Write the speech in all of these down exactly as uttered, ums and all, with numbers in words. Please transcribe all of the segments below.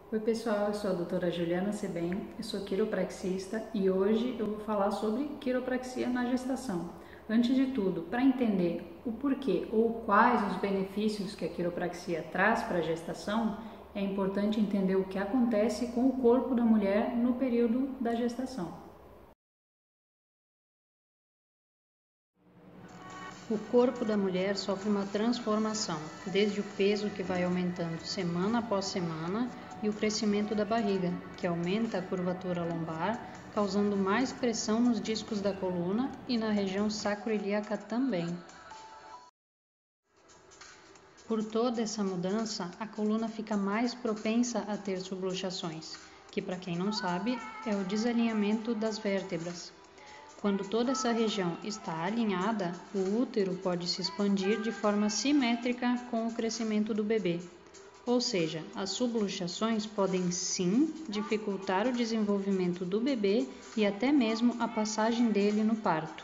Oi pessoal, eu sou a doutora Juliana Sebem, eu sou quiropraxista e hoje eu vou falar sobre quiropraxia na gestação. Antes de tudo, para entender o porquê ou quais os benefícios que a quiropraxia traz para a gestação, é importante entender o que acontece com o corpo da mulher no período da gestação. O corpo da mulher sofre uma transformação, desde o peso que vai aumentando semana após semana e o crescimento da barriga, que aumenta a curvatura lombar, causando mais pressão nos discos da coluna e na região sacroiliaca também. Por toda essa mudança, a coluna fica mais propensa a ter subluxações, que, para quem não sabe, é o desalinhamento das vértebras. Quando toda essa região está alinhada, o útero pode se expandir de forma simétrica com o crescimento do bebê. Ou seja, as subluxações podem sim dificultar o desenvolvimento do bebê e até mesmo a passagem dele no parto.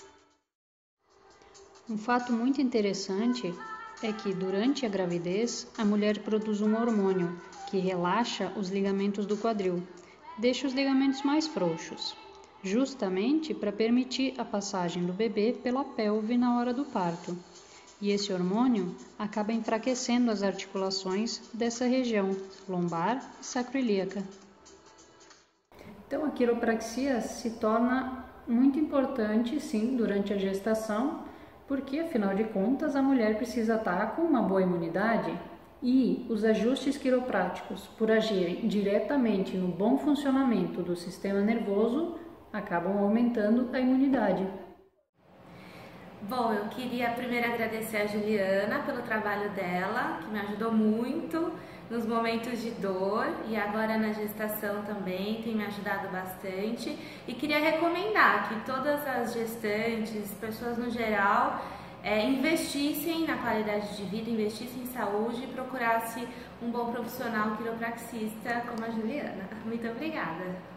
Um fato muito interessante é que durante a gravidez a mulher produz um hormônio que relaxa os ligamentos do quadril, deixa os ligamentos mais frouxos, justamente para permitir a passagem do bebê pela pelve na hora do parto. E esse hormônio acaba enfraquecendo as articulações dessa região lombar e sacroiliaca. Então a quiropraxia se torna muito importante, sim, durante a gestação, porque afinal de contas a mulher precisa estar com uma boa imunidade e os ajustes quiropráticos, por agirem diretamente no bom funcionamento do sistema nervoso, acabam aumentando a imunidade. Bom, eu queria primeiro agradecer a Juliana pelo trabalho dela, que me ajudou muito nos momentos de dor e agora na gestação também tem me ajudado bastante. E queria recomendar que todas as gestantes, pessoas no geral, é, investissem na qualidade de vida, investissem em saúde e procurassem um bom profissional quiropraxista como a Juliana. Muito obrigada!